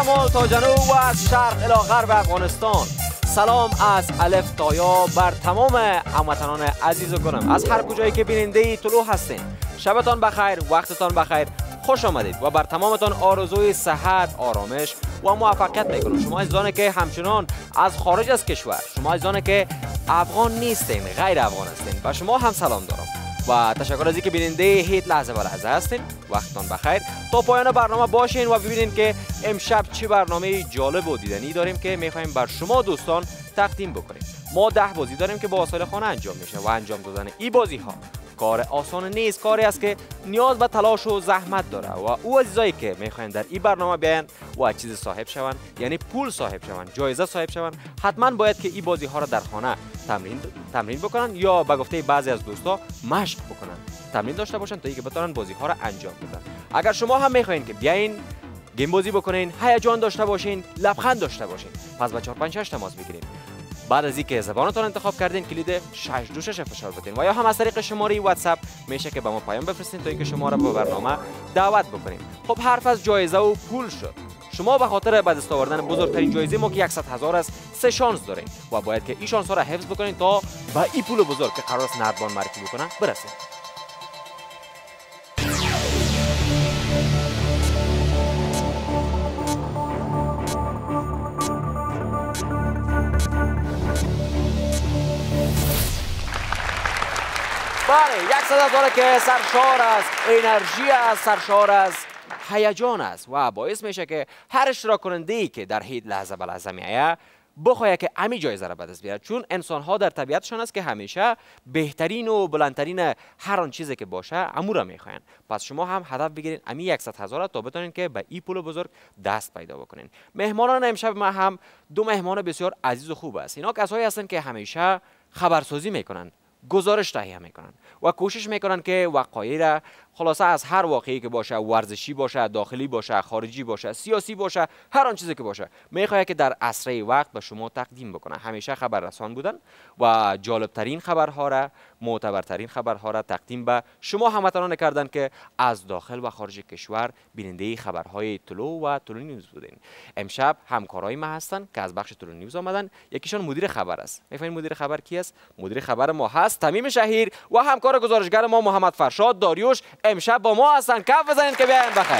شمال تا جنوب و از شرق الی غرب افغانستان. سلام از الف تا یا بر تمام هموطنان عزیز و گرامی از هر کجایی که بیننده طلوع هستین. شبتان بخیر، وقتتان بخیر، خوش آمدید و بر تمامتان آرزوی صحت، آرامش و موفقیت میکنم. شما عزیزانی که همچنان از خارج از کشور، شما عزیزانی که افغان نیستین، غیر افغان هستین، و شما هم سلام دارم و تشکر از اینکه بیننده هیت لحظه به لحظه هستین. وقتتان بخیر. تا پایان برنامه باشین و ببینین که امشب چه برنامه جالب و دیدنی داریم که میخوایم بر شما دوستان تقدیم بکنیم. ما 10 بازی داریم که با وسایل خانه انجام میشه و انجام دادن این بازی ها کار آسان نیست، کاری است که نیاز به تلاش و زحمت داره و او عزیزایی که میخواین در این برنامه بیاین و چیز صاحب شون، یعنی پول صاحب شون، جایزه صاحب شون، حتما باید که این بازی ها را در خانه تمرین بکنن یا به گفته بعضی از دوستا مشق بکنن، تمرین داشته باشن تا اینکه بتونن بازی ها را انجام بدن. اگر شما هم میخواین که بیاین گیم بازی بکنین، هیجان داشته باشین، لبخند داشته باشین، پس با 456 تماس بگیرید. بعد از اینکه زبانتون انتخاب کردین کلید 626 فشار بدین و یا هم از طریق شماره واتساپ میشه که به ما پیام بفرستین تا اینکه شما را به برنامه دعوت بکنیم. خب حرف از جایزه و پول شد. شما به خاطر به دست آوردن بزرگترین جایزه ما که 100,000 است 3 شانس دارین و باید که این شانس ها را حفظ بکنین تا به این پول بزرگ که قرار است نردبان معرفی بکنن برسید. بله، 100,000 که سرشار از انرژی است، سرشار از هیجان است و باعث میشه که هر اشتراک کننده ای که در هیچ لحظه به لحظه میآید بخواهد که امی جایزه را به دست بیارد، چون انسان ها در طبیعتشان است که همیشه بهترین و بلندترین هر آن چیزی که باشه امو را میخواین. پس شما هم هدف بگیرین امی 100,000 تا بتونین که به این پول بزرگ دست پیدا بکنین. مهمانان امشب ما هم 2 مهمان بسیار عزیز و خوب است. اینا کسایی هستند که همیشه خبرسازی میکنن، گزارش تهیه میکنن و کوشش میکنن که وقایع را خلاصه از هر واقعی که باشه، ورزشی باشه، داخلی باشه، خارجی باشه، سیاسی باشه، هر آن چیزی که باشه، میخواد که در اسرع وقت به شما تقدیم بکنه. همیشه خبررسان بودن و جالبترین خبرها را، معتبرترین خبرها را تقدیم به شما هموطنان کردن که از داخل و خارج کشور بیننده خبرهای طلوع و طلوع نیوز بودین. امشب همکارای ما هستن که از بخش طلوع نیوز آمدن. یکیشون مدیر خبر است. میفهمید مدیر خبر کی است؟ مدیر خبر ما هست تمیم شهیر و همکار گزارشگر ما محمد فرشاد داریوش امشب با ما هستن. کف بزنید که بیاین بخیر.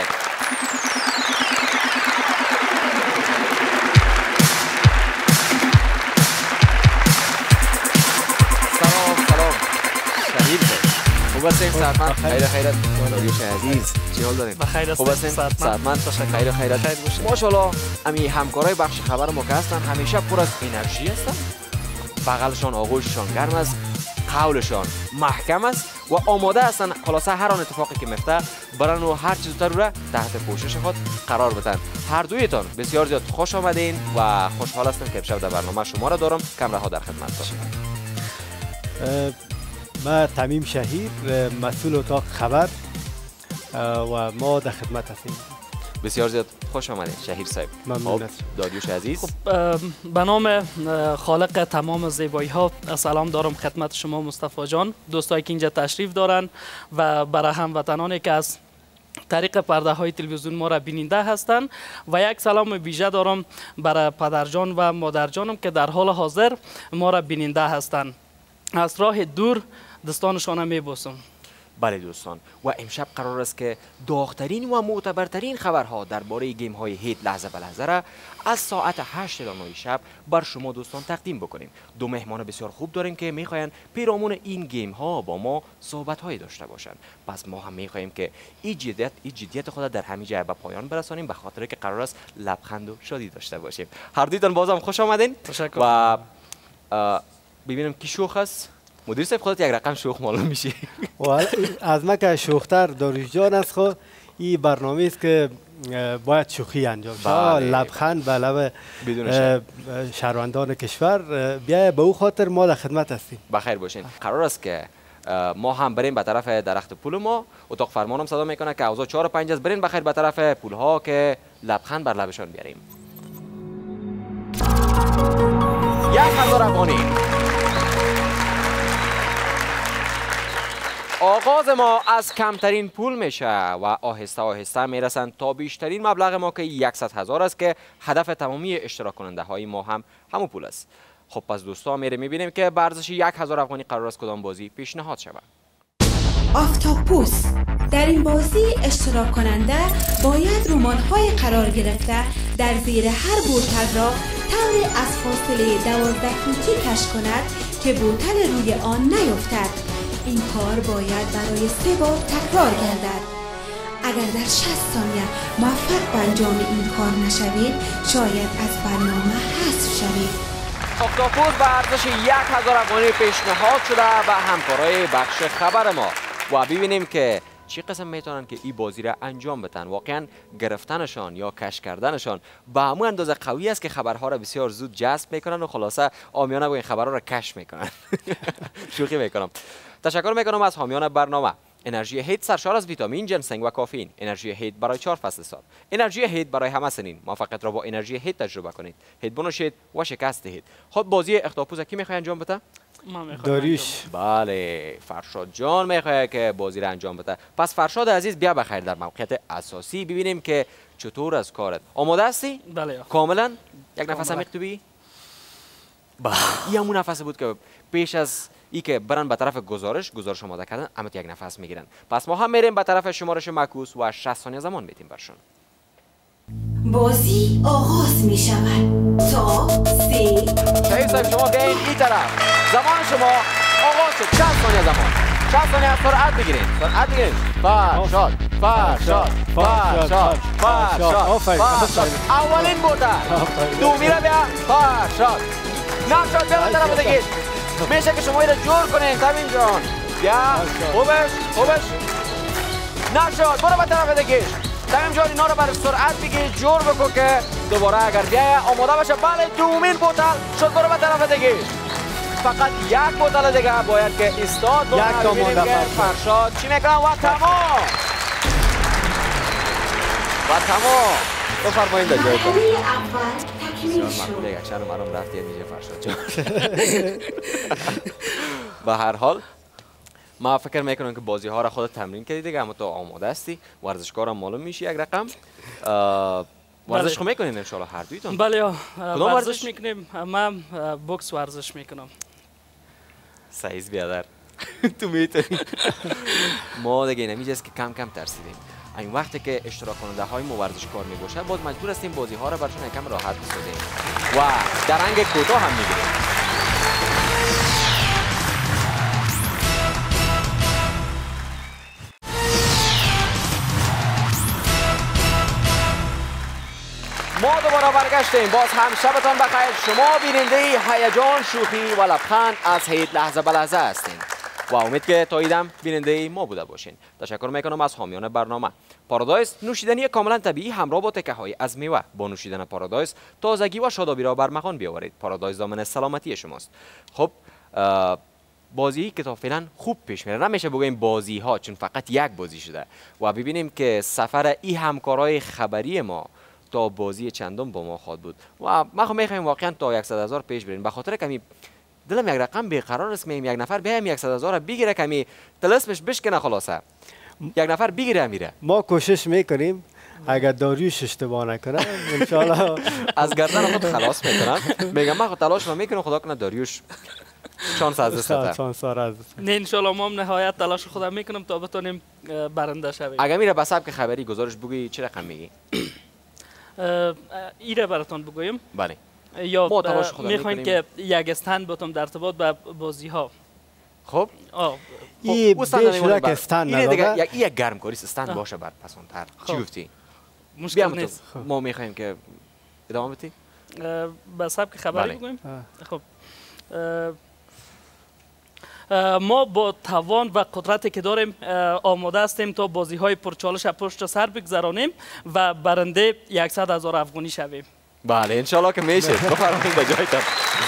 سلام شهیر خوب هستین؟ سعدمند خیرت داریوش عزیز چی حال دارین؟ بخیر خوب هستین؟ سعدمند خیرت ماشاءالله. امی همکارای بخش خبر ما که هستن همیشه پر از انرژی هستن، بغلشان آغوششان گرم است، قولشان محکم است و آماده هستن خلاصه هر آن اتفاقی که میفته برن و هر چیز را تحت پوشش خود قرار بدن. هر دویتان بسیار زیاد خوش آمدین و خوشحال هستم که امشب در برنامه شما را دارم. کامرا ها در خدمتتان. ما تمیم شهیر مسئول اتاق خبر و ما در خدمت هستیم. بسیار زیاد خوش آمدین شهیر صاحب. ممنون. داریوش عزیز. به نام خالق تمام زیبایی ها سلام دارم خدمت شما مصطفی جان، دوستایی که اینجا تشریف دارن و برای هموطنانی که از طریق پرده های تلویزیون ما را بیننده هستند و یک سلام ویژه دارم برای پدرجان و مادرجانم که در حال حاضر ما را بیننده هستند. از راه دور دستانشان میبوسم. بله دوستان، و امشب قرار است که داغ‌ترین و معتبرترین خبرها درباره گیم های هیت لحظه به لحظه را از ساعت 8 تا 9 شب بر شما دوستان تقدیم بکنیم. 2 مهمان بسیار خوب داریم که میخواین پیرامون این گیم ها با ما صحبت های داشته باشند. پس ما هم میخوایم که این جدیت خود در همین جای به پایان برسانیم، به خاطر که قرار است لبخند و شادی داشته باشیم. هر دویتان بازم خوش آمدین. تشکر. و ببینم کی شوخ است. مدیر صاحب خودت یک رقم شوخ معلوم میشی. از ما که شوختر داریوش جان است. خود این برنامه است که باید شوخی انجام شد. لبخند به لب شهروندان کشور بیاید. به او خاطر ما در خدمت هستیم. بخیر باشین. قرار است که ما هم بریم به طرف درخت پول ما. اتاق فرمانم صدا میکنه که اوضاع 4 و 5 است. برین بخیر به طرف پول ها که لبخند بر لبشان بیاریم. 1000 افغانی. آغاز ما از کمترین پول میشه و آهسته آهسته میرسن تا بیشترین مبلغ ما که 100,000 است که هدف تمامی اشتراک کننده های ما هم همون پول است. خب پس دوستا میبینیم که به ارزش 1000 افغانی قرار است کدام بازی پیشنهاد شود. آفتاپوس. در این بازی اشتراک کننده باید رمان‌های قرار گرفته در زیر هر بوتل را طوری از فاصله 12 فوتی کش کند که بوتل روی آن نیفتد. این کار باید برای 3 بار تکرار گردد. اگر در 60 ثانیه موفق به انجام این کار نشوید شاید از برنامه حذف شوید. آفتاپوس به ارزش 1000 افغانی پیشنهاد شده به همکارای بخش خبر ما و ببینیم که چی قسم میتونن که این بازی را انجام بدن. واقعا گرفتنشان یا کش کردنشان به همون اندازه قوی است که خبرها را بسیار زود جذب میکنن و خلاصه عامیانه با این خبرها را کش میکنن. شوخی میکنم. تشکر میکنم از حامیان برنامه. انرژی هیت سرشار از ویتامین، جنسنگ و کافئین. انرژی هیت برای 4 فصل سال. انرژی هیت برای همه سنین. موفقیت را با انرژی هیت تجربه کنید. هیت بنوشید و شکست دهید. خود بازی اختاپوس کی میخواد انجام بده؟ داریوش. بله، فرشاد جان میخواد که بازی را انجام بده. پس فرشاد عزیز بیا بخیر در موقعیت اساسی ببینیم که چطور از کارت. آماده هستی؟ بله. کاملا. یک نفس عمیق تو بگی. بله. این همون نفس بود که پیش از ای که برن به طرف گزارش آماده کردن اما یک نفس میگیرن. پس ما هم میریم به طرف شمارش معکوس و 60 ثانیه زمان میدیم برشون. بازی آغاز می شود تا 3. شهید صاحب شما بیاین این طرف. زمان شما آغاز شد. 60 ثانیه زمان. 60 ثانیه از سرعت بگیرین. سرعت بگیرین. فرشاد. اولین بوتل. دومی را بیا. فرشاد. نفشاد بیا به طرف دیگه. میشه که شما اینو جور کنین تامین جان. بیا. خوبش. نفشاد برو به طرف دیگه. تامین جان اینا رو برای سرعت بگیر جور بکن که دوباره اگر بیای آماده باشه. بله دومین بوتل شد. برو به طرف دیگه. فقط یک بوتل دیگه باید که استاد با ببینیم که فرشاد چی میکنه و تمام. بفرمایید در جایتان. بسیار ممنون. یک چند مرام رفتی میشه فرشاد جان. به هر حال ما فکر میکنم که بازی ها را خودت تمرین کردی دیگه، اما تو آماده هستی. ورزشکار هم معلوم میشی یک رقم. ورزش خود میکنین ان شاء الله هر دویتون؟ بله ورزش میکنیم. من بوکس ورزش میکنم. سعیز بیادر تو میتونی. ما دیگه نمیجاست که کم کم ترسیدیم. این وقتی که اشتراک کننده های ما ورزشکار میباشن باز مجبور هستیم بازی ها را برشون یکم راحت بسازیم و در رنگ کوتاه هم میگیریم. ما دوباره برگشتیم. باز هم شبتان بخیر. شما بیننده هیجان، شوخی و لبخند از هیت لحظه به لحظه هستین و امید که تا ایدم بیننده ما بوده باشین. تشکر میکنم از حامیان برنامه. پارادایس نوشیدنی کاملا طبیعی همراه با تکه های از میوه. با نوشیدن پارادایس تازگی و شادابی را بر مکان بیاورید. پارادایس ضامن سلامتی شماست. خب بازی که تا فعلا خوب پیش میره. نمیشه بگیم بازی ها چون فقط یک بازی شده و ببینیم که سفر این همکارای خبری ما تا بازی چندم با ما خواهد بود و ما میخوایم واقعا تا 100,000 پیش بریم. به خاطر کمی دلم یک رقم بیقرار است. یک نفر بیایم 100,000 بگیره کمی طلسمش بشکنه خلاصه. یک نفر بگیره میره. ما کوشش میکنیم اگر داریوش اشتباه نکنه ان شاء الله از گردن خود خلاص میکنم. میگم من تلاش میکنم خدا کنه داریوش شانس از دست بده. نه ان شاء الله ما نهایت تلاش خودم میکنم تا بتونیم برنده شویم. اگه میره به سبک خبری گزارش بگویی چه رقم میگی؟ ایره براتون بگویم. بله. یا میخواین که یک استند بتونم در ارتباط با بازی ها. خب این بیشتر که استند نداره. یک گرم کاری استند باشه بعد پسندتر. چی گفتی؟ مشکل نیست. ما میخوایم که ادامه بدی؟ به سبک خبری بگویم. خب ما با توان و قدرتی که داریم آماده هستیم تا بازی های پرچالش پشت سر بگذرانیم و برنده 100,000 افغانی شویم. بله انشالله که میشه. بفرمایید به جایتان.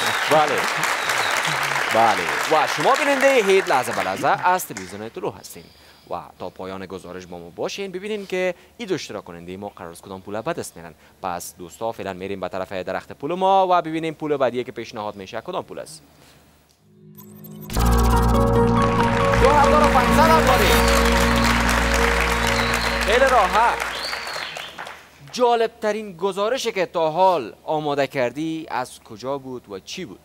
بله و شما بیننده هیت لحظه به لحظه از تلویزیون طلوع هستین و تا پایان گزارش با ما باشین ببینین که این اشتراک کننده ما قرار است کدام پول به دست میارن. پس دوستا فعلا میریم به طرف درخت پول ما و ببینیم پول بعدی که پیشنهاد میشه کدام پول است. 2500 هم داریم. خیلی راحت. جالب ترین گزارشی که تا حال آماده کردی از کجا بود و چی بود؟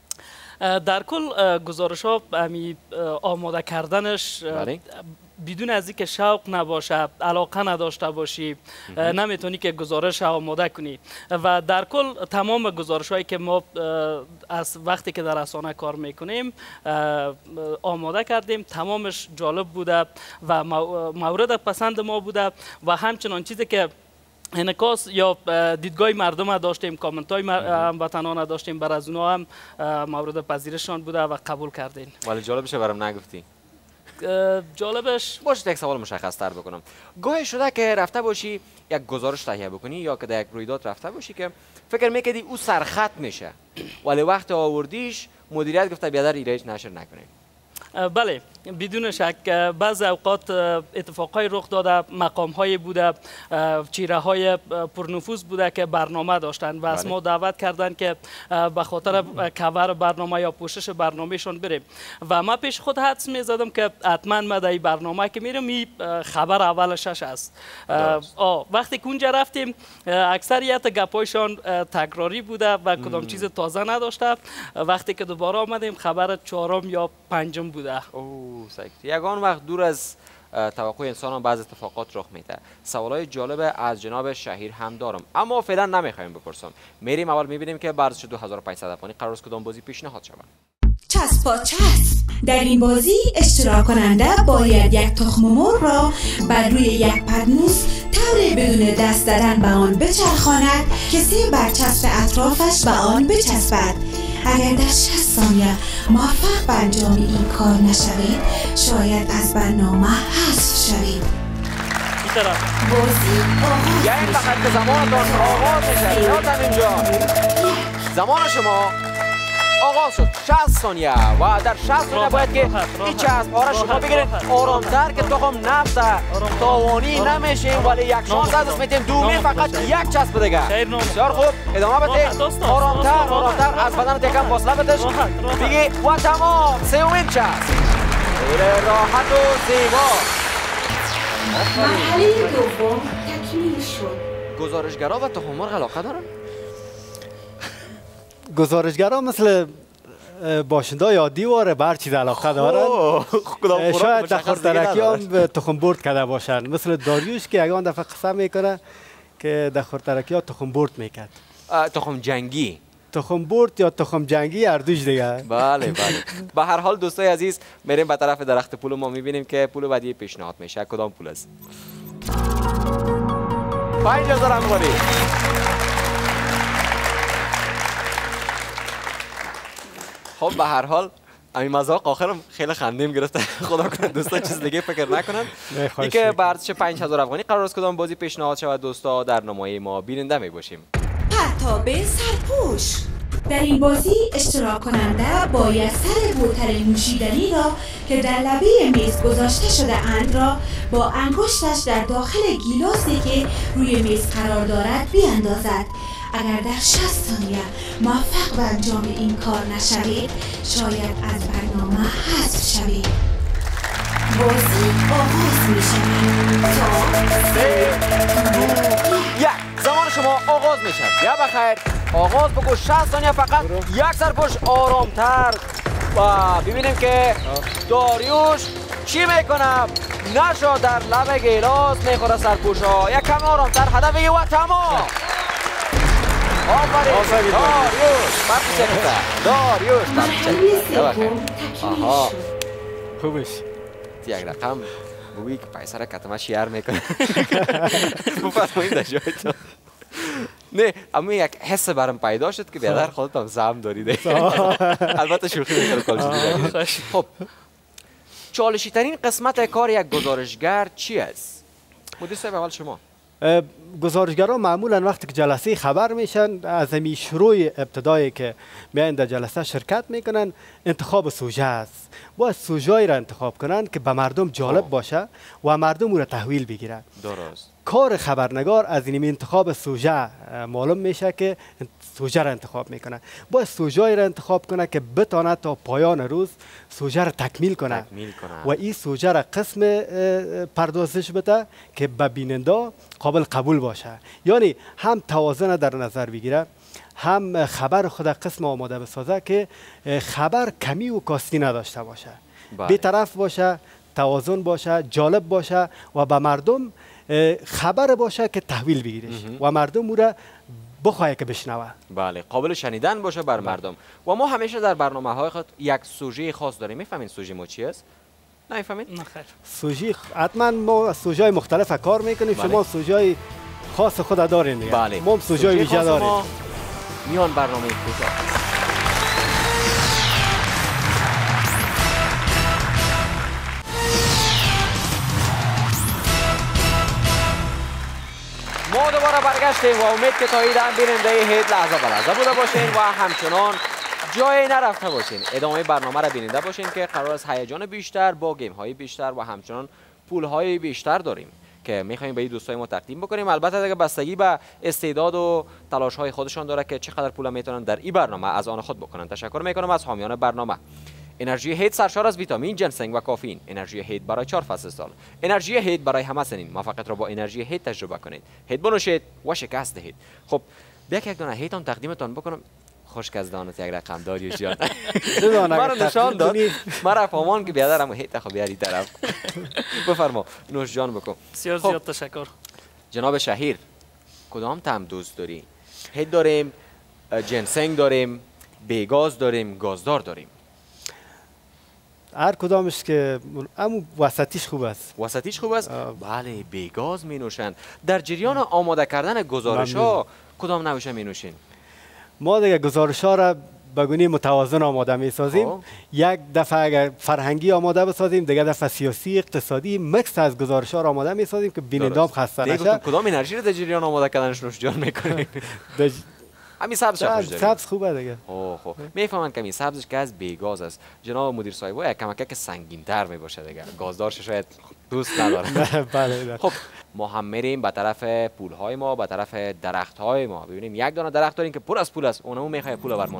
در کل گزارش ها آماده کردنش بدون از اینکه شوق نباشه، علاقه نداشته باشی، نمیتونی که گزارش آماده کنی. و در کل تمام گزارش هایی که ما از وقتی که در رسانه کار میکنیم آماده کردیم، تمامش جالب بوده و مورد پسند ما بوده و همچنان چیزی که انعکاس یا دیدگاه مردم داشتیم، کامنت های هموطنان داشتیم، بر از اونها هم مورد پذیرشان بوده و قبول کردین. ولی جالبش برام نگفتی. جالبش باشه یک سوال مشخص تر بکنم. گاهی شده که رفته باشی یک گزارش تهیه بکنی یا که در یک رویداد رفته باشی که فکر میکردی او سرخط میشه ولی وقت آوردیش مدیریت گفته بیادر ایرج نشر نکنید؟ بله، بدون شک بعض اوقات اتفاقهای رخ داده، مقامهای بوده، چهره‌های پرنفوذ بوده که برنامه داشتن و از ما دعوت کردن که به خاطر کاور برنامه یا پوشش برنامهشون بریم و ما پیش خود حدس می‌زدم که حتما ما در این برنامه که میرم این خبر اولش است. وقتی که اونجا رفتیم اکثریت گپایشان تکراری بوده و کدام چیز تازه نداشته. وقتی که دوباره آمدیم خبر چهارم یا پنجم بوده. یگان وقت دور از توقع انسان هم بعض اتفاقات رخ میده. سوالای جالب از جناب شهیر هم دارم اما فعلا نمیخوایم بپرسم. میریم اول میبینیم که ورزش 2500 افغانی قرار است کدام بازی پیشنهاد شود. چسب با چسب. در این بازی اشتراک کننده باید یک تخم مرغ را بر روی یک پرنوس طور بدون دست دادن به آن بچرخاند که 3 برچسب اطرافش به آن بچسبد. اگر در 60 ثانیه موفق به انجام این کار نشوید شاید از برنامه حذف شوید. بازی آغاز یعنی فقط که زمانتان آغاز میشه. یادم اینجا زمان شما آغاز شد. 60 ثانیه و در 60 ثانیه باید که این چسب ها را شما بگیرید آرامتر که تخم نفته تاوانی نمیشیم ولی یک شانس از میتیم دومی فقط یک چسب دیگه. بسیار خوب ادامه بده. آرامتر از بدن تکم فاصله بدش بگی و تمام. سومین چسب خیلی راحت و زیبا. مرحله دوم تکمیل شد. گزارشگرا و تخم مرغ علاقه دارن؟ گزارشگرا مثل باشنده یا دیواره به هر چیز علاقه دارن. شاید دخورترکی هم تخم برد کرده باشن مثل داریوش که یگان دفعه قسم میکنه که دخورترکی ها تخم برد میکرد. تخم جنگی، تخم برد یا تخم جنگی هر دوش دیگه. بله. به هر حال دوستای عزیز میریم به طرف درخت پول. ما میبینیم که پول بعدی پیشنهاد میشه. کدام پول است؟ 5000 افغانی. خب به هر حال همین مذاق آخرم خیلی خندیم گرفته. خدا کنه دوستا چیز دیگه فکر نکنن. دیگه ورزش 5000 افغانی قرار است کدام بازی پیشنهاد شود دوستا در نمایش ما بیننده می باشیم. پرتاب سرپوش. در این بازی اشتراک کننده باید سر بوتل نوشیدنی را که در لبه میز گذاشته شده اند را با انگشتش در داخل گیلاسی که روی میز قرار دارد بیاندازد. اگر در 60 ثانیه موفق به انجام این کار نشوید شاید از برنامه حذف شوید. بازی آغاز می شود. زمان شما آغاز می شود. یا بخیر آغاز بگو. 60 ثانیه فقط. یک سرپوش آرامتر و ببینیم که داریوش چی میکنه. نشو در لب گیلاس میخوره سرپوش ها. یک کم آرامتر هدف بگی و تمام. آفرین داریوش آها خوبش یک رقم بویی که پیسر کتمه شیر میکنه. بفرمایید در جایتون. نه اما یک حس برام پیدا شد که بیادر خودت هم زم دارید. البته شوخی میکنه. خب چالشی ترین قسمت کار یک گزارشگر چی است؟ مدیر صاحب اول شما. گزارشگران معمولا وقتی که جلسه خبر میشن از همین شروع ابتدایی که میان در جلسه شرکت میکنن انتخاب سوژه است. باید سوژه‌ای را انتخاب کنن که به مردم جالب باشه و مردم او را تحویل بگیرن. درست. کار خبرنگار از این انتخاب سوژه معلوم میشه که سوژه را انتخاب میکنه. باید سوژه‌ای را انتخاب کنه که بتانه تا پایان روز سوژه را تکمیل کنه و این سوژه را قسم پردازش بده که به بیننده قابل قبول باشه، یعنی هم توازن در نظر بگیره، هم خبر خود قسم آماده بسازه که خبر کمی و کاستی نداشته باشه، بی‌طرف باشه، توازن باشه، جالب باشه و به مردم خبر باشه که تحویل بگیرش و مردم او را بخواه که بشنوه. بله، قابل شنیدن باشه بر مردم. و ما همیشه در برنامه های خود یک سوژه خاص داریم. میفهمین سوژه ما چی است؟ نمیفهمید؟ نه خیر. سوژه حتما ما سوژه مختلف کار میکنیم. بله. شما سوژه خاص خود دارین دیگه. بله. ما سوژه ویژه داریم. میان برنامه کوتاه. ما دوباره برگشتیم و امید که تا ایدن بیننده هیت لحظه به لحظه بوده باشین و همچنان جای نرفته باشین. ادامه برنامه را بیننده باشین که قرار است هیجان بیشتر با گیم های بیشتر و همچنان پول های بیشتر داریم که میخوایم به این دوستای ما تقدیم بکنیم. البته دیگه بستگی به استعداد و تلاش های خودشان داره که چقدر پول میتونن در این برنامه از آن خود بکنن. تشکر میکنم از حامیان برنامه. انرژی هیت سرشار از ویتامین، جنسنگ و کافئین. انرژی هیت برای 4 فصل سال. انرژی هیت برای همه سنین. موفقیت را با انرژی هیت تجربه کنید. هیت بنوشید و شکست دهید. خب بیا یک دانه هیتم تقدیمتان بکنم. خشک از دانت یک رقم داریوش جان. مرا نشان داد. مرا فهمان که بیادرم هیت خو بیاری طرف. بفرما نوش جان بکن. بسیار زیاد تشکر. جناب شهیر کدام طعم دوست داری؟ هیت داریم، جنسنگ داریم، بیگاز داریم، گازدار داریم. هر کدامش که اما وسطیش خوب است. وسطیش خوب است؟ بله، بیگاز می نوشند. در جریان آماده کردن گزارش ها کدام نوشه می نوشین؟ ما دیگه گزارش ها را بگونی متوازن آماده می سازیم. یک دفعه اگر فرهنگی آماده بسازیم، دیگه دفعه سیاسی، اقتصادی، مکس از گزارش ها را آماده می سازیم که بیننده خسته نشه. کدام انرژی را در جریان آماده کردنش نوش جان میکنیم؟ همین سبز خوش داریم. سبز خوبه دیگه. خب میفهمن که این سبزش که از بیگاز است. جناب مدیر صاحب یک کمک که سنگین‌تر می باشه دیگه. گازدارش شاید دوست نداره. بله. خب ما هم میریم به طرف پول‌های ما، به طرف درخت‌های ما. ببینیم یک دانه درخت داریم که پر از پول است. اونمون میخواد پول برمونه.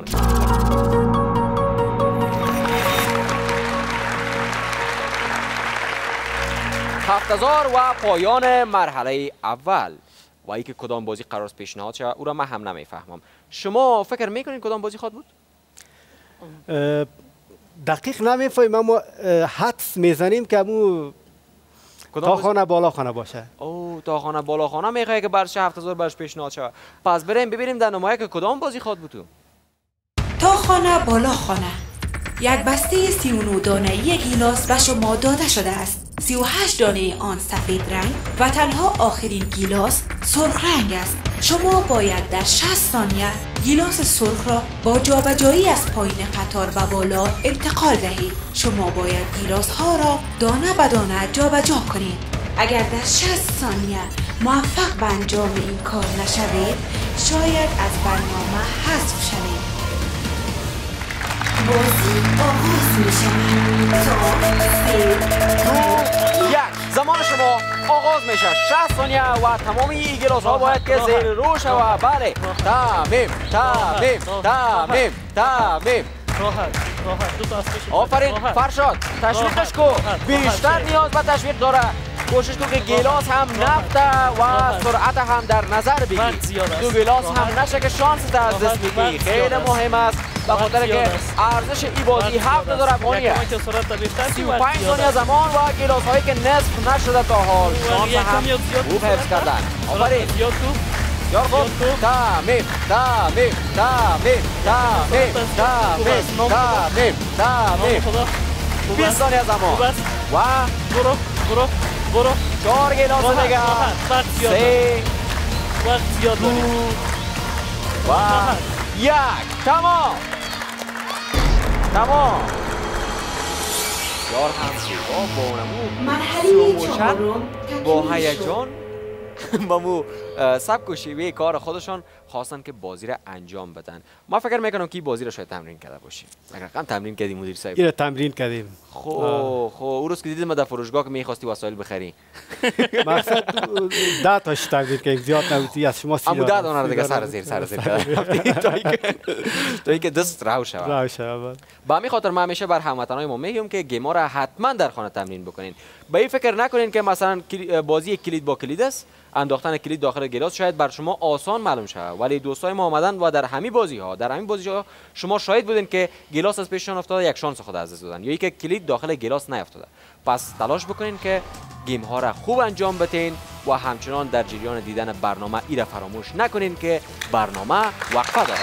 7000 و پایان مرحله اول. و ای که کدام بازی قرار است پیشنهاد شود او را من هم نمیفهمم. شما فکر میکنین کدام بازی خواهد بود؟ دقیق نمیفهمم، اما حدس میزنیم که امو تا خانه بالا خانه باشه. او تا خانه بالا خانه میخواد که برش 7000 برش پیشنهاد شود. پس بریم ببینیم در نمایش که کدام بازی خواهد بود. تا خانه بالا خانه. یک بسته 39 دانه‌ای گیلاس به شما داده شده است. 38 دانه آن سفید رنگ و تنها آخرین گیلاس سرخ رنگ است. شما باید در 60 ثانیه گیلاس سرخ را با جابجایی از پایین قطار به بالا انتقال دهید. شما باید گیلاس ها را دانه به دانه جابجا کنید. اگر در 60 ثانیه موفق به انجام این کار نشوید، شاید از برنامه حذف شوید. بازی آغاز می شود. زمان شما آغاز میشه. 60 ثانیه و تمامی این گیلاس ها باید که زیر رو شود. بله، تمیم. آفرین فرشاد، تشویقش کو. بیشتر نیاز به تشویق داره. کوشش کن که گیلاس هم نفته و سرعت هم در نظر بگیر. دو گیلاس هم نشه که شانس از دست بگیری. خیلی مهم است به خاطر که ارزش این بازی 7000 افغانی است. 35 ثانیه زمان و گیلاس هایی که نصف نشده تا حال شانس هم خوب حفظ کردن. آفرین یار خوب. تمیم 20 ثانیه زمان و برو 4 گیلاس دیگه. 3 وقت زیاد داریم و 1. تمام یار هم زیبا با اونمو مرحله چهارم با هیجان با مو سبک و شیوه کار خودشان خواستن که بازی را انجام بدن. ما فکر میکنم که بازی را شاید تمرین کرده باشیم. اگر تمرین کردیم مدیر صاحب. این تمرین کردیم. خب اون روز که دیدیم در فروشگاه که می‌خواستی وسایل بخری. مقصد 10 تاش تمرین که زیاد نبودی از شما 30 اما 10 دانه دیگه سر زیر تا اینکه دست راو شود. با همین خاطر ما همیشه بر هموطنای ما میگم که گیما را حتما در خانه تمرین بکنین. به این فکر نکنین که مثلا بازی کلید با کلید است، انداختن کلید داخل گلاس شاید بر شما آسان معلوم شود، ولی دوستای ما آمدن و در همین بازی ها شما شاهد بودین که گلاس از پیششان افتاده، یک شانس خود از دست دادن یا اینکه کلید داخل گلاس نیافتاده. پس تلاش بکنین که گیم ها را خوب انجام بدین و همچنان در جریان دیدن برنامه ایره فراموش نکنین که برنامه وقفه داره.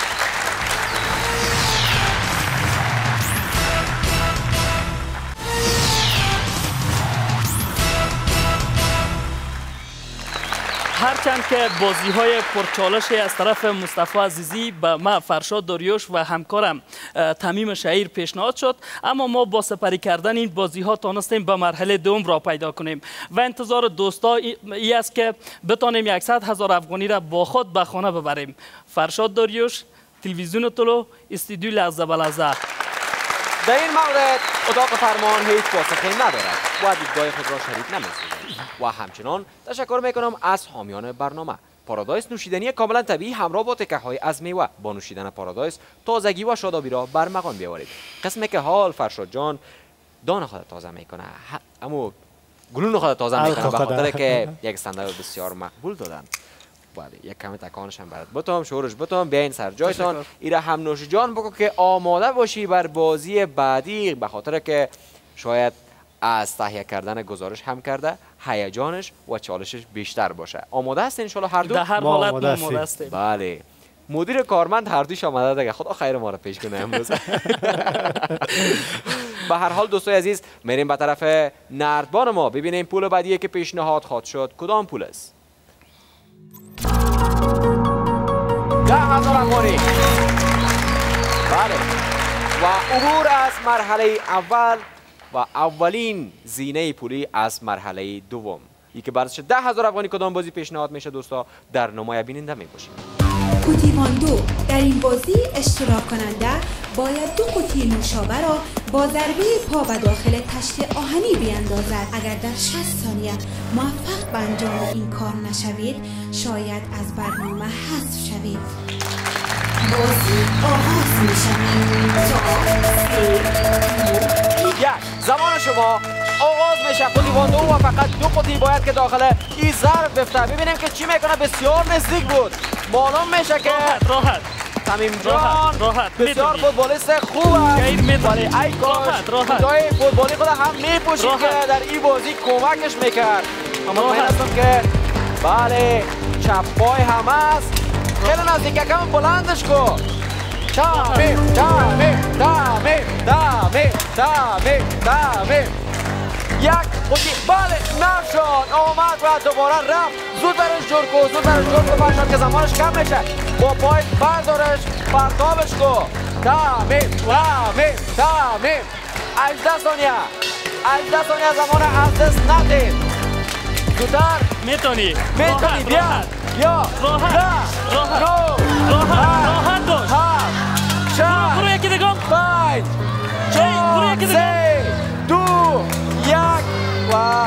هرچند که بازی های پرچالشی از طرف مصطفی عزیزی به ما فرشاد داریوش و همکارم تمیم شهیر پیشنهاد شد، اما ما با سپری کردن این بازی ها تانستیم به مرحله دوم را پیدا کنیم و انتظار دوستا ای است که بتانیم 100,000 افغانی را با خود به خانه ببریم. فرشاد داریوش، تلویزیون طلو، استودیو لحظه به لحظه. در این مورد اتاق فرمان هیچ پاسخی ندارد و دیدگاه خود را شریک نمی‌سازد و همچنان تشکر میکنم از حامیان برنامه. پارادایس نوشیدنی کاملا طبیعی همراه با تکه‌های از میوه. با نوشیدن پارادایس تازگی و شادابی را بر مقام بیاورید. قسمی که حال فرشاد جان دان خود تازه میکنه، اما گلون خود تازه میکنه به خاطر که یک صندوق بسیار مقبول دادن. یک کمی تکانش هم برات بتام، شورش بتام، بیاین سر جایتان. ایره هم نوش جان بگو که آماده باشی بر بازی بعدی، به خاطر که شاید از تهیه کردن گزارش هم کرده هیجانش و چالشش بیشتر باشه. آماده هستین ان شاء الله هر دو؟ در هر حالت آماده هستیم. بله. مدیر کارمند هر دوش آماده دیگه. خدا خیر ما را پیش کنه امروز. به هر حال دوستای عزیز میریم به طرف نردبان ما ببینیم پول بعدی که پیشنهاد خواد شد کدام پول است. 10,000 افغانی. بله. و عبور از مرحله اول و اولین زینه پولی از مرحله دوم. ای که بعدش 10,000 افغانی کدام بازی پیشنهاد میشه دوستا در نمایش بیننده میباشیم. قوطیواندو در این بازی اشتراک کننده باید 2 قوطی نوشابه را با ضربه پا به داخل تشت آهنی بیاندازد. اگر در 60 ثانیه موفق به انجام این کار نشوید شاید از برنامه حذف شوید. بازی آغاز می شود. زمان شما آغاز میشه. قوطیواندو و فقط 2 قوطی باید که داخل این ظرف بفته. ببینیم که چی میکنه. بسیار نزدیک بود. معلوم میشه که راحت تمیم جان بسیار فوتبالیست خوب است، ولی ای کاش جای فوتبالی خود هم میپوشید که در این بازی کمکش میکرد. اما من هستم که بله چپ پای هم است. خیلی نزدیک، کم بلندش کن. تمیم یک قوطی بله نشد. آمد و دوباره رفت. زود برش جور کن فرشاد که زمانش کم میشه. با پای بردارش پرتابش کن. تمیم 18 ثانیه زمان از دست ندید. زودتر میتونی بیا راحت باش. برو یکی دیگه. 5 4 3 2 1 و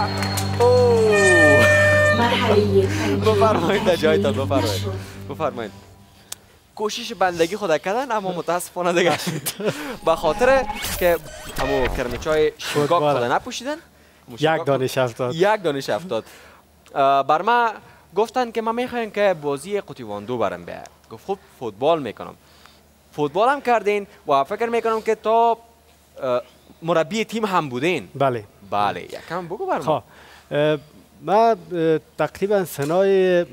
بفرمایید در جایتان. بفرمایید. کوشش بندگی خود کردن اما متاسفانه دیگه به خاطر که همو کرمیچای شنگاک خود نپوشیدن. یک دانش افتاد. بر ما گفتن که ما میخوایم که بازی قوطیواندو برم بیاید. گفت خب فوتبال میکنم. فوتبال هم کردین و فکر میکنم که تا مربی تیم هم بودین. بله یکم بگو بر ما. من تقریبا سنای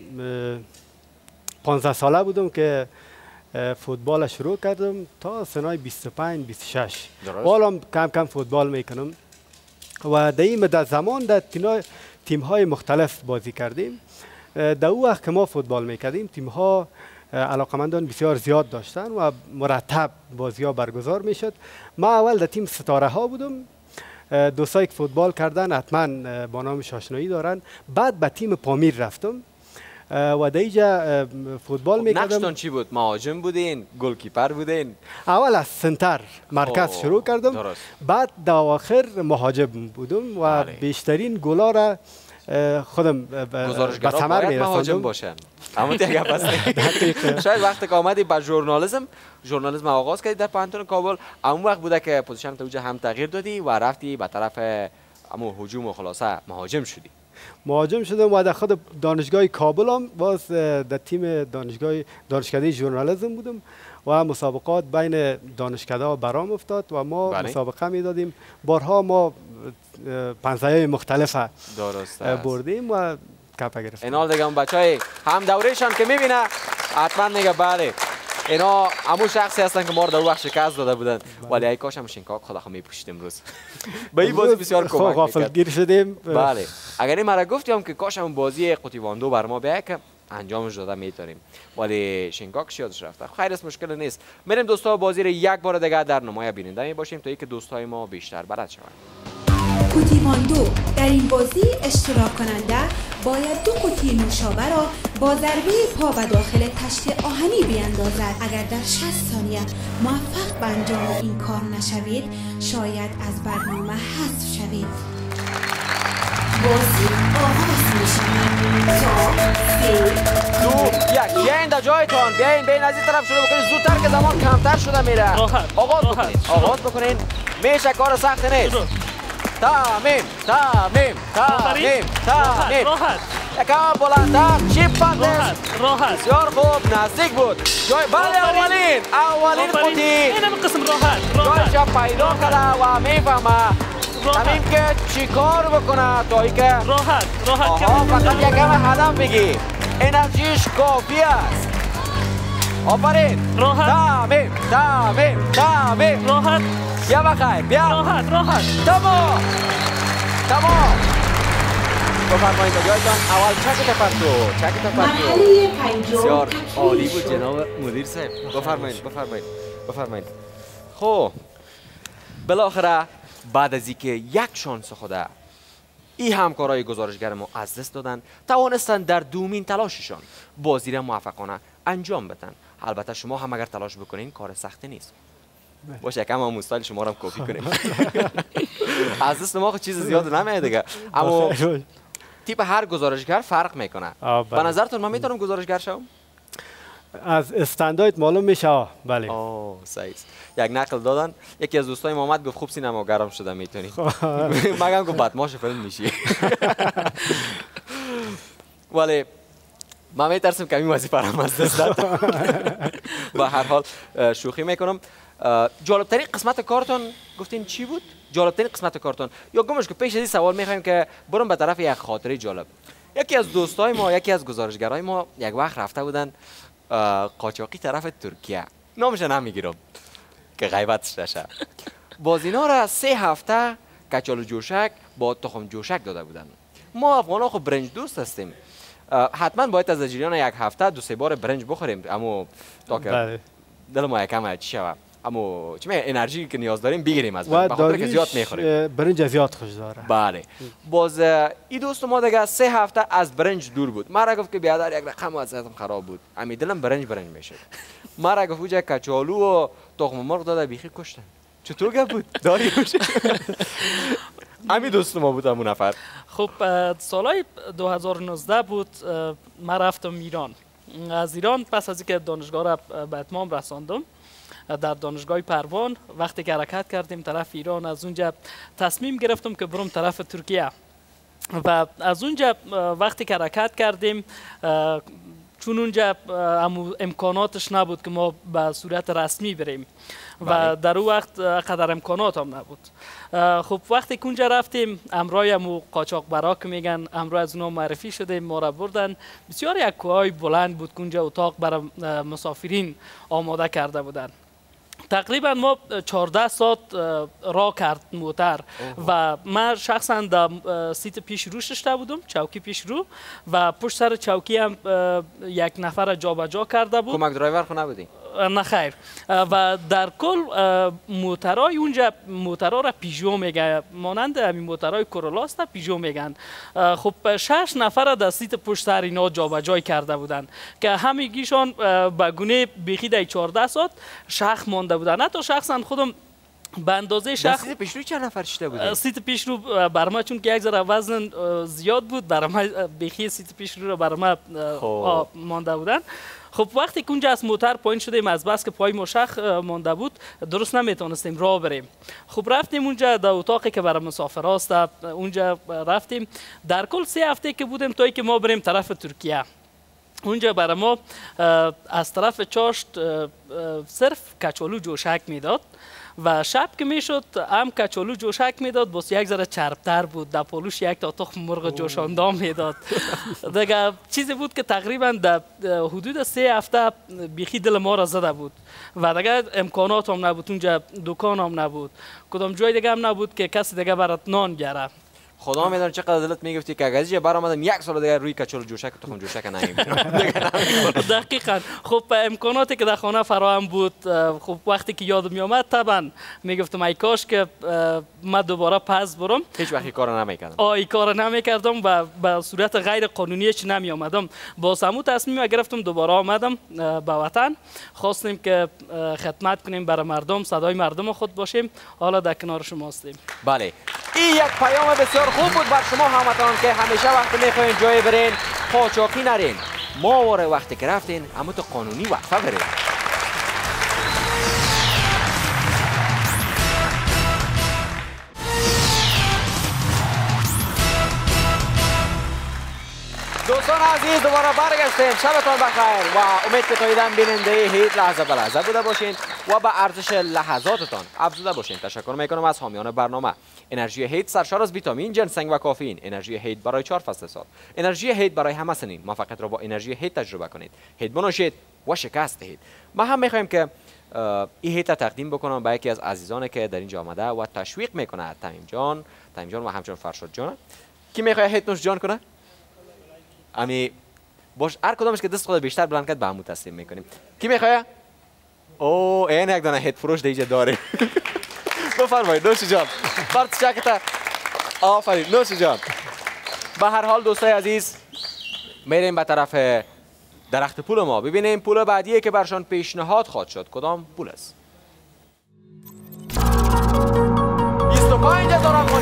15 ساله بودم که فوتبال شروع کردم تا سنای 25 26. حالا کم فوتبال میکنم و در این مدت زمان در تیم های مختلف بازی کردیم. در او وقت که ما فوتبال میکردیم تیم ها علاقمندان بسیار زیاد داشتن و مرتب بازی ها برگزار میشد. ما اول در تیم ستاره ها بودم. دوستایی که فوتبال کردن حتما با نامش آشنایی دارن. بعد به تیم پامیر رفتم. و دیجا فوتبال میکردم. نقشتون چی بود؟ مهاجم بودین؟ گلکیپر بودین؟ اول از سنتر مرکز شروع کردم. درست. بعد در آخر مهاجم بودم و بیشترین گلا را خودم به ثمر میرساندم. مهاجم باشن. اما دیگه پس شاید وقتی که آمدی با ژورنالیسم آغاز کردی در پانتون کابل، اون وقت بوده که پوزیشن تو هم تغییر دادی و رفتی به طرف اما هجوم و خلاصه مهاجم شدی. مهاجم شدم و در خود دانشگاه کابل هم باز در تیم دانشکده ژورنالیسم بودم و مسابقات بین دانشکده برام افتاد و ما مسابقه میدادیم. بارها ما پنزهای مختلف بردیم و کپ گرفتیم. اینا دیگه هم بچهای هم دورهشان که میبینه حتما میگه بله اینا همون شخصی هستن که ما رو در وقت شکست داده بودن، ولی ای کاش هم شینکاک خدا خو میپوشید امروز. به این بازی بسیار کمک غافلگیر شدیم. بله اگر این مرا گفتیم که کاش هم بازی قطیواندو بر ما بیاید که انجامش داده میتونیم، ولی شینکاک یادش رفته. خیر است، مشکل نیست. میریم دوستا بازی رو یک بار دیگه در نمای بیننده میباشیم تا اینکه دوستای ما بیشتر بلد شوند. قطیواندو در این بازی اشتراک کننده باید 2 قوطی نوشابه را با ضربه پا و داخل تشت آهنی بیاندازد. اگر در 60 ثانیه موفق به انجام این کار نشوید شاید از برنامه حذف شوید. بازی آغاز می‌شود. 3 2 1 بیاین در جایتان، بیاین از این طرف شروع بکنید زودتر که زمان کمتر شده میره. آغاز بکنین. میشه کار سخت نیست. تمیم یکم بلندتر چیپ پندش بسیار خوب نزدیک بود. جای بله اولین قوطی اینم قسم راحت جایش پیدا کرده و میفهمه تمیم که چی کار بکنه تا ای که راحت فقط یکم هدف بگی انرژیش کافی است. آفرین تمیم راحت بیا بخیر بیا راحت تمام بفرمایید جایتان. اول چک تفرتو بسیار عالی بود جناب مدیر صاحب. بفرمایید. خب بالاخره بعد از اینکه یک شانس خوده این همکارای گزارشگر ما از دست دادن، توانستن در دومین تلاششان بازی را موفقانه انجام بدن. البته شما هم اگر تلاش بکنین کار سختی نیست. باشه یکم هم استایل شما رو هم کپی کنیم. از دست ما چیز زیاد نمیاد دیگه، اما تیپ هر گزارشگر فرق میکنه. به نظرتون من میتونم گزارشگر شوم؟ از استاندارد معلوم میشه. بله. صحیح. یک نقل دادن، یکی از دوستای ما اومد گفت خوب سینما گرم شده میتونی. مگم گفت بدماش فیلم میشی. ولی من میترسم که این وظیفه رو از دست دادم. با هر حال شوخی میکنم. جالبترین قسمت کارتون گفتین چی بود؟ جالبترین قسمت کارتون یا گمش که پیش از این سوال میخوایم که برم به طرف یک خاطره جالب. یکی از دوستای ما، یکی از گزارشگرای ما یک وقت رفته بودن قاچاقی طرف ترکیه. نامش نمیگیرم که غیبتش نشه. بازینا را 3 هفته کچالو جوشک با تخم جوشک داده بودن. ما افغانا خب برنج دوست هستیم، حتما باید از جریان یک هفته 2-3 بار برنج بخوریم، اما تا که دل ما یکم چی شود، اما چی میگه انرژی که نیاز داریم بگیریم از برنج، بخاطر که زیاد میخوریم. برنج زیاد خوش داره. بله. باز این دوست ما دیگه 3 هفته از برنج دور بود. مرا گفت که بیادر یک رقم وضعیتم خراب بود، امی دلم برنج میشه. مرا گفت وجه کچالو و تخم مرغ داده بیخی کشتن. چطور گپ بود؟ داری باشه. امی دوست ما بود همون نفر. خب سالهای 2019 بود، من رفتم ایران. از ایران پس از اینکه دانشگاه را به اتمام رساندم در دانشگاه پروان، وقتی که حرکت کردیم طرف ایران، از اونجا تصمیم گرفتم که برم طرف ترکیه و از اونجا وقتی که حرکت کردیم چون اونجا امکاناتش نبود که ما به صورت رسمی بریم و در اون وقت قدر امکانات هم نبود. خب وقتی که اونجا رفتیم امرای امو قاچاق برا که میگن، امرای از اونا معرفی شده، ما را بردن. بسیار یک کوههای بلند بود که اونجا اتاق برای مسافرین آماده کرده بودن. تقریبا ما 14 ساعت راه کرد موتر و من شخصا در سیت پیش رو نشسته بودم، چوکی پیش رو، و پشت سر چوکی هم یک نفر جابجا کرده بود. کمک درایور خو نبودی؟ نه خیر. و در کل موترهای اونجا موترها را پیژو میگه، مانند همین موترهای کرولاست پیژو میگن. خب 6 نفر در سیت پشت سر اینا جابجا کرده بودن که همگیشان به گونه بیخی در 14 ساعت شخص مانده بودن. حتی شخصا خودم به اندازه شخص سیت پیشرو چند نفر شده بودن؟ سیت پیشرو برما چون که یک ذره وزن زیاد بود برما بیخی سیت پیشرو رو برما مانده بودن. خب وقتی که اونجا از موتر پایین شدیم از بس که پای مشخ مانده بود درست نمیتونستیم راه بریم. خب رفتیم اونجا در اتاقی که برای مسافراست اونجا رفتیم. در کل 3 هفته که بودیم تا که ما بریم طرف ترکیه. اونجا برای ما از طرف چاشت صرف کچالو جوشک میداد و شب که میشد هم کچالو جوشک میداد بس یک ذره چربتر بود، در پالوش یک تا تخم مرغ جوشاندام میداد. دیگه چیزی بود که تقریبا در حدود 3 هفته بیخی دل ما را زده بود و دیگه امکانات هم نبود، اونجا دکان هم نبود، کدام جای دیگه هم نبود که کسی دیگه برات نان بیاره. خدا میدونه چقدر دلت میگفتی که اگه از اینجا برآمدم 1 سال دیگه روی کچالو جوشک تخم جوشک نمیبینم. دقیقاً. خب امکاناتی که در خانه فراهم بود، خب وقتی که یادم میومد طبعا میگفتم ای کاش که من دوباره پس برم. هیچ وقت کار نمیکردم. این کار نمیکردم و به صورت غیر قانونی هیچ نمی آمدم. با سمو تصمیم گرفتم دوباره آمدم به وطن. خواستیم که خدمت کنیم برای مردم، صدای مردم خود باشیم. حالا در کنار شما هستیم. بله. این یک پیام بسیار خوب بود بر شما هموطنان که همیشه وقتی میخواین جای برین قاچاقی نرین. ما وقتی که رفتین اما تو قانونی وقفه برین. دوستان عزیز دوباره برگشتیم. شبتان بخیر و امید که تا دیدن بیننده هیچ لحظه به لحظه بوده باشین و به ارزش لحظاتتان افزوده باشین. تشکر میکنم از حامیان برنامه. انرژی هیت سرشار از ویتامین، جنسنگ و کافئین. انرژی هیت برای 4 فصل سال. انرژی هیت برای همه سنین. موفقیت را با انرژی هیت تجربه کنید. هیت بنوشید و شکست دهید. ما هم میخوایم که این هیت تقدیم بکنم به یکی از عزیزانی که در اینجا آمده و تشویق میکنه. تمیم جان و همچنین فرشاد جان. کی میخواد هیت نوش جان کنه؟ امی باش هر کدامش که دست خود بیشتر بلند کرد به همون تسلیم میکنیم. کی میخواد؟ او این یک دانه هیت فروش دیگه داره. بفرمایید نوش جان. فرد چکتا. آفرین نوش جان. به هر حال دوستای عزیز میریم به طرف درخت پول ما ببینیم پول بعدیه که برشان پیشنهاد خواهد شد. کدام پول است؟ 25,000 افغانی.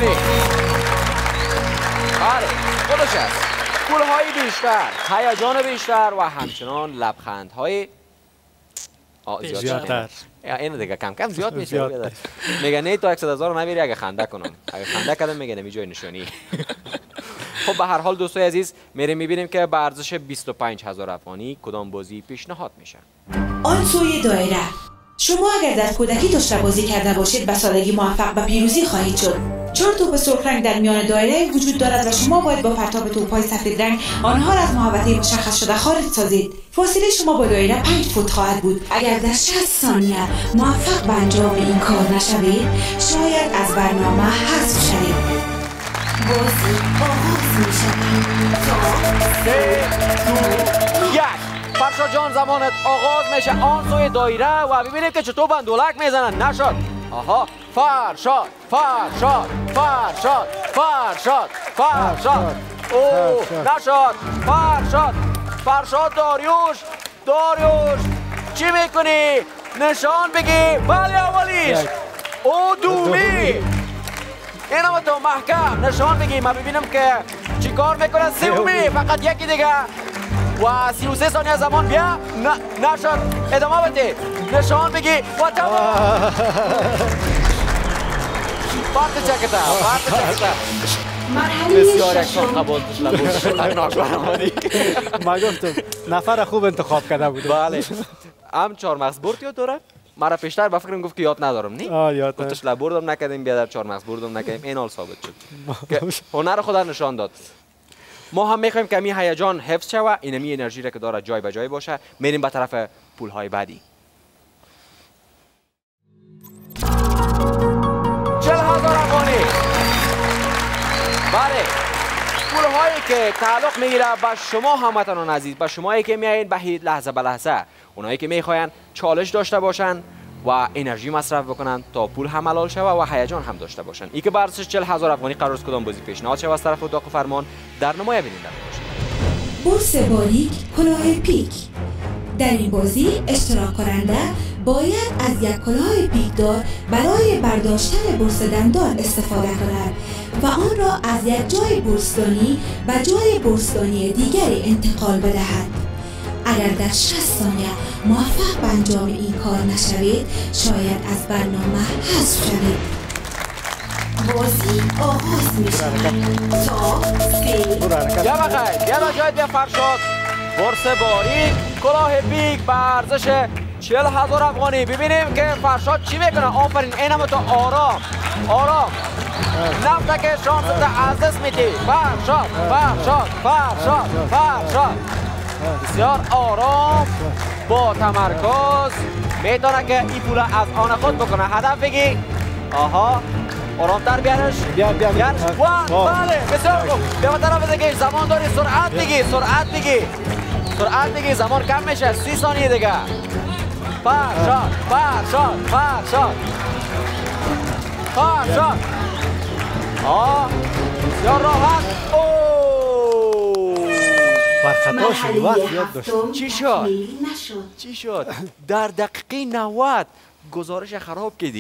بله خودش است. پول‌های بیشتر، هیجان بیشتر و همچنان لبخندهای زیادتر. اینو دیگه کم کم زیاد میشه. میگه نه تا 100,000 رو نبری اگه خنده کنم. اگه خنده کردم میگه نمی جای نشانی. خب به هر حال دوستای عزیز میریم میبینیم که به ارزش 25,000 افغانی کدام بازی پیشنهاد میشه. آن سوی دایره. شما اگر در کودکی تشنه بازی کرده باشید به سادگی موفق به پیروزی خواهید شد. 4 توپ سرخ رنگ در میان دایره وجود دارد و شما باید با پرتاب توپ‌های سفید رنگ آنها را از محوطه مشخص شده خارج سازید. فاصله شما با دایره 5 فوت خواهد بود. اگر در 60 ثانیه موفق به انجام این کار نشوید شاید از برنامه حذف شوید. بازی آغاز می‌شود. 3 2 1 فرشاد جان زمانت آغاز میشه. آن سوی دایره و ببینیم که چطور بندولک میزنن. نشد. آها فرشاد او نشد. فرشاد داریوش چی میکنی؟ نشان بگی. بله اولیش او دومی. اینم تو محکم نشان بگی. من ببینم که چی کار میکنه. سومی فقط یکی دیگه و 33 ثانیه زمان. بیا نشد. ادامه بده. نشان بگی و تمام. فرد چکتا. بسیار یک سال قبول ما گفتم نفر خوب انتخاب کرده بود. بله هم 4 مغز برد یاد داره. مرا پیشتر به فکرم گفت که یاد ندارم. نه گفتش لبوردم نکردیم بیا در 4 مغز بردم نکردیم. این حال ثابت شد که هنر خدا نشان داد. ما هم میخوایم که این هیجان حفظ شه و اینمی انرژی را که داره جای به جای باشه. میریم به طرف پولهای بعدی. 40,000 افغانی. بله پولهایی که تعلق میگیره به شما هموطنان عزیز، به شمایی که میایین به لحظه به لحظه، اونایی که میخواین چالش داشته باشن و انرژی مصرف بکنن تا پول هم حلال شوه و هیجان هم داشته باشن. این که بر ارزش 40,000 افغانی قرار است کدام بازی پیشنهاد شوه از طرف اتاق فرمان در نمایش بیننده باشید. بورس باریک کلاه پیک. در این بازی اشتراک کننده باید از یک کلاه پیکدار برای برداشتن بورس دندان استفاده کند و آن را از یک جای بورسدانی به جای بورسدانی دیگری انتقال بدهد. اگر در 60 ثانیه موفق به انجام این کار نشوید، شاید از برنامه حذف شوید. بازی آغاز می شود. تا 3 یا بخیر، بیا جای بیا فرشاد. بورس باریک کلاه پیک به ارزش 40,000 افغانی. ببینیم که فرشاد چی میکنه. آفرین، اینم تو آرام آرام نفته که شانس تا از دست میدی. فرشاد فرشاد فرشاد فرشاد بسیار آرام با تمرکز میتونه که این پول از آن خود بکنه. هدف بگی. آها، آرامتر بیارش. بیارش. بله بسیار خوب. بیا طرف دیگه. زمان داری، سرعت بگی. سرعت بگی. زمان کم میشه. 30 ثانیه دیگه. فرشاد بسیار راحت. برخطا شدی وقت یاد داشت. چی شد؟ در دقیقه 90 گزارش خراب کردی.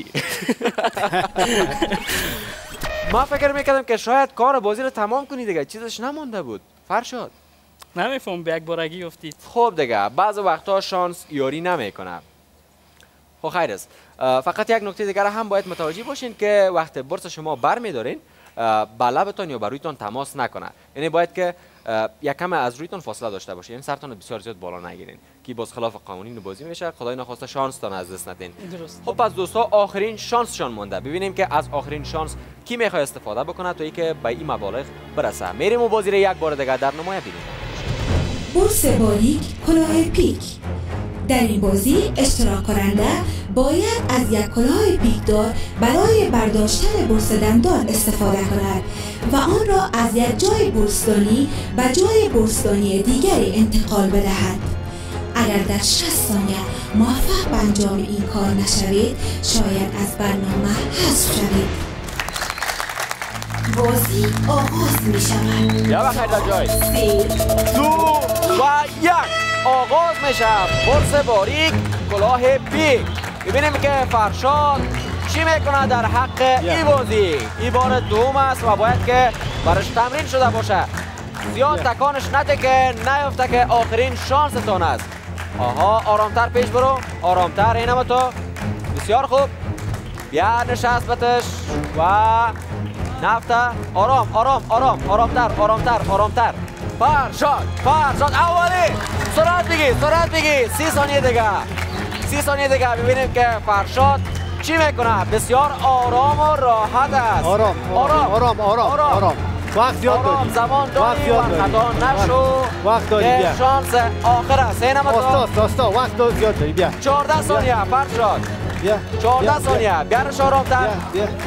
ما فکر میکردم که شاید کار بازی رو تمام کنی دیگه، چیزش نمانده بود. فرشاد نمیفهم به یک بارگی افتید. خب دیگه بعض وقتا شانس یاری نمیکنه. خب خیر است. فقط یک نکته دیگر هم باید متوجه باشین که وقتی بورس شما برمیدارین با لبتان یا بر رویتان تماس نکنه. یعنی باید که یک کم از رویتان فاصله داشته باشه. یعنی سرتان بسیار زیاد بالا نگیرین که باز خلاف قوانین بازی میشه. خدای نخواسته شانستان از دست ندین. درست. خب پس دوستا آخرین شانسشان مونده. ببینیم که از آخرین شانس کی میخواد استفاده بکنه تا اینکه به این مبالغ برسه. میریم و بازی رو یک بار دیگه در نمایش ببینیم. بورس باریک کلاه پیک. در این بازی اشتراک کننده باید از یک کلاه پیکدار برای برداشتن بورس دندان استفاده کند و آن را از یک جای بورسدانی به جای بورسدانی دیگری انتقال بدهد. اگر در 60 ثانیه موفق به انجام این کار نشوید، شاید از برنامه حذف شوید. بازی آغاز می شود. یا بخیر در جای. 3 2 و 1 آغاز میشه. بورس باریک کلاه پیک. ببینیم که فرشاد چی میکنه در حق این بازی. این بار دوم است و باید که برش تمرین شده باشه. زیاد تکانش نده که نیفته که آخرین شانستان است. آها، آرامتر پیش برو. آرامتر. اینم تو. بسیار خوب. بیا نشست بتش و نفته. آرامتر. فرشاد اولی. سرعت بگی. 30 ثانیه دیگه. ببینیم که فرشاد چی میکنه. بسیار آرام و راحت است. آرام. وقت زیاد داری. زمان داری و خطا نشو. وقت داری. بیا. شانس آخر است. آستا. وقت زیاد داری. بیا. 14 ثانیه فرشاد. بیا. 14 ثانیه. بیارش آرامتر. 9 8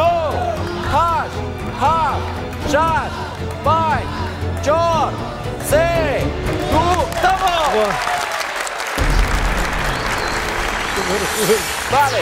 7 6 5 4 3 2 تمام. بله.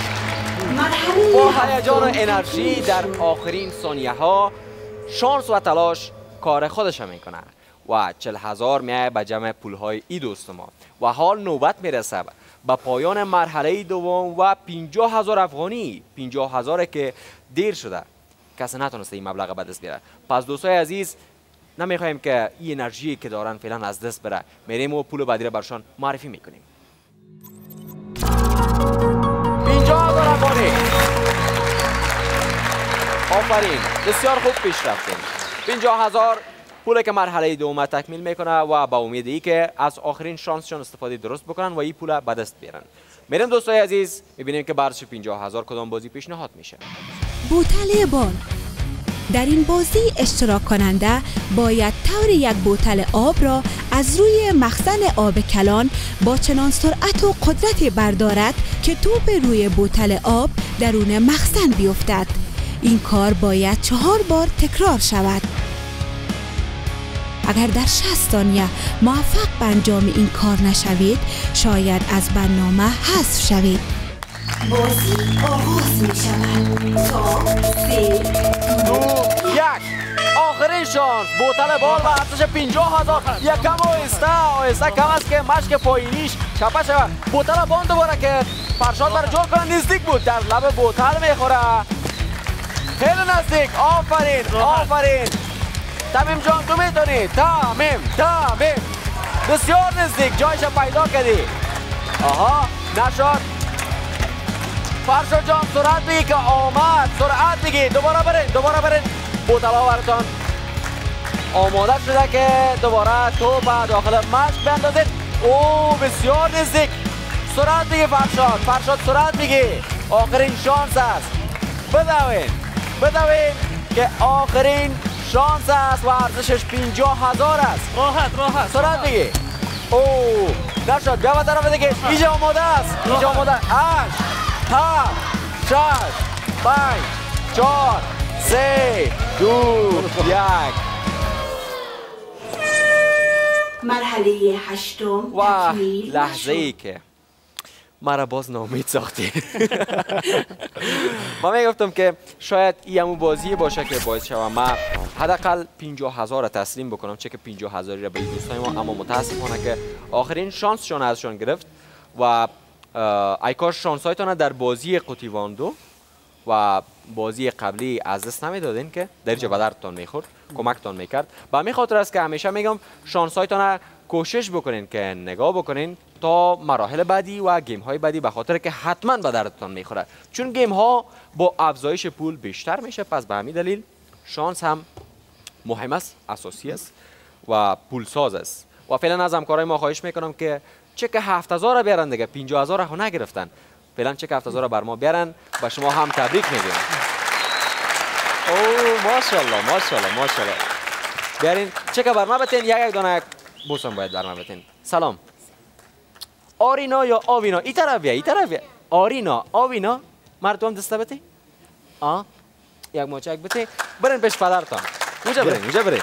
با هیجان و انرژی در آخرین ثانیه ها شانس و تلاش کار خودش میکنه و 40,000 میای به جمع پول های ای دوست ما و حال نوبت میرسه به پایان مرحله دوم و 50,000 افغانی. 50,000 که دیر شده، کسی نتونسته این مبلغ به دست بیاره. پس دوستای عزیز نمیخوایم که این انرژی که دارن فعلا از دست بره. میریم و پول بعدی رو برشان معرفی میکنیم. 50,000 افغانی. آفرین، بسیار خوب پیش رفتیم. 50,000 پولی که مرحله دوم تکمیل میکنه و با امید ای که از آخرین شانسشون استفاده درست بکنن و این پول به دست بیارن. میریم دوستای عزیز ببینیم که برش 50,000 کدام بازی پیشنهاد میشه. بوتل بان. در این بازی اشتراک کننده باید طور یک بوتل آب را از روی مخزن آب کلان با چنان سرعت و قدرتی بردارد که توپ روی بوتل آب درون مخزن بیفتد. این کار باید 4 بار تکرار شود. اگر در 60 ثانیه موفق به انجام این کار نشوید شاید از برنامه حذف شوید. بازی آغاز می شود. 3 2 1 آخرین شانس. بوتل بال و ارزش 50,000. یکم آهسته کم است که مشک پایینیش چپه شود. بوتل بال دوباره که فرشاد برای جور کنه نزدیک بود، در لب بوتل میخوره. خیلی نزدیک. آفرین تمیم جان، تو میتونی. تمیم بسیار نزدیک، جایش پیدا کردی. آها نشد. فرشاد جان سرعت بگی که آمد، سرعت بگی. دوباره برین. بوتل ها براتان آماده شده که دوباره توپ داخل مشک بندازید. او بسیار نزدیک. سرعت بگی فرشاد سرعت بگی. آخرین شانس است. بدوین که آخرین شانس است و ارزشش 50,000 است. راحت سرعت بگی. او نشد. بیا به طرف دیگه. اینجا آماده است. 8 7 6 5 4 3 2 1 مرحله 8 و لحظه ای که مرا باز ناامید ساختی. من میگفتم که شاید این همون بازی باشه که باعث شوم من حداقل 50,000 تسلیم بکنم، چه که 50,000 را به دوستای ما، اما متاسفانه که آخرین شانسشون ازشون گرفت و ای کاش شانسایتان در بازی قطیواندو و بازی قبلی از دست نمیدادین که در اینجا به دردتان میخورد، کمکتان میکرد. به همین خاطر است که همیشه میگم شانسایتان کوشش بکنین که نگاه بکنین تا مراحل بعدی و گیم های بعدی، به خاطر که حتما به دردتان میخوره، چون گیم ها با افزایش پول بیشتر میشه. پس به همین دلیل شانس هم مهم است، اساسی است و پول ساز است. و فعلا از همکارای ما خواهش میکنم که چک 7,000 بیارن دیگه، 50,000 ها نگرفتن. فعلا چک 7,000 بر ما بیارن و شما هم تبریک میگیم. اوه ماشاءالله. بیارین چک بر ما بتین. یک دانه بوسم باید بر ما بتین. سلام. آرینا یا آوینا؟ این طرف بیا. آرینا، آوینا. مردم دسته بتی؟ یک موچک بتی. برین پیش پدرتان. اونجا برین.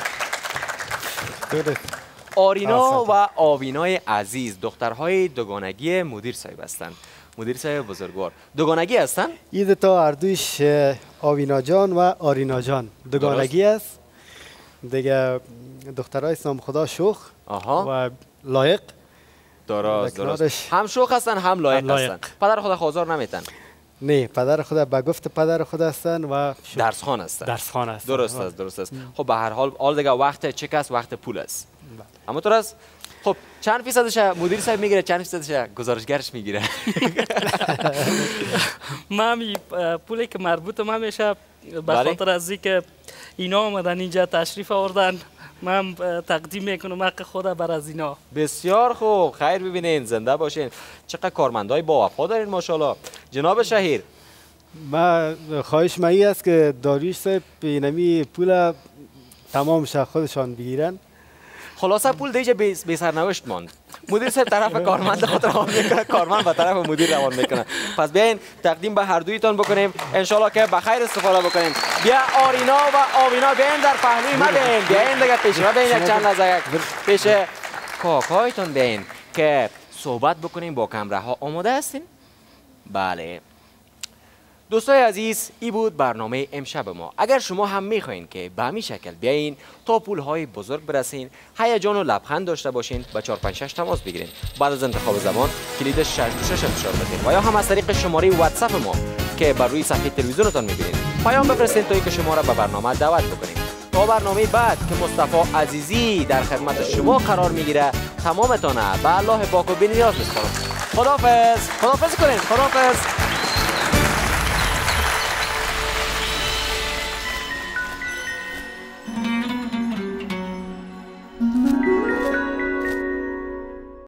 آرینا و آوینای عزیز دخترهای دوگانگی مدیر صاحب هستند. مدیر صاحب بزرگوار دوگانگی هستن؟ این دو تا اردوش آوینا جان و آرینا جان دوگانگی است. دیگه دخترای اسلام خدا شوخ و لایق. درست. هم شوخ هستن هم لایق هستن. پدر خدا خوازار نمیتن؟ نه، پدر خدا به گفت پدر خدا هستن و درس خوان هستن. درست است. خب به هر حال دیگه وقت چک است، وقت پول است. اما تو راست خب چند فیصدش مدیر صاحب میگیره، چند فیصدش گزارشگرش میگیره؟ من پولی که مربوط من میشه به خاطر از اینکه اینا آمدن اینجا تشریف آوردن، من تقدیم میکنم حق خود بر از اینا. بسیار خوب، خیر ببینین، زنده باشین. چقدر کارمندای با وفا دارین ماشاءالله. جناب شهیر، ما خواهش مایی است که داریوش صاحب اینمی پول تمام خودشان بگیرن. خلاصه پول دیگه بی سرنوشت ماند. مدیر صاحب طرف کارمند خود روان میکنه، کارمند به طرف مدیر روان میکنه. پس بیاین تقدیم به هر دویتان بکنیم، انشالله که به خیر استفاده بکنیم. بیا آرینا و آوینا بیاین در پهلوی ما بیاین دیگه پیش ما بیاین، یک چند لحظه پیش کاکایتان بیاین که صحبت بکنیم با کمره ها. آماده هستین؟ بله. دوستای عزیز، این بود برنامه امشب ما. اگر شما هم میخواین که به همین شکل بیاین تا پولهای بزرگ برسین، هیجان و لبخند داشته باشین، با 456 تماس بگیرین. بعد از انتخاب زمان کلید 66 انتشار بدین و یا هم از طریق شماره واتساپ ما که بر روی صفحه تلویزیونتان میبینید پیام بفرستین تا اینکه شما را به برنامه دعوت بکنیم. تا برنامه بعد که مصطفی عزیزی در خدمت شما قرار میگیره، تمامتان به الله پاک و بی‌نیاز میسپارم. خداحافظ کنین. خداحافظ.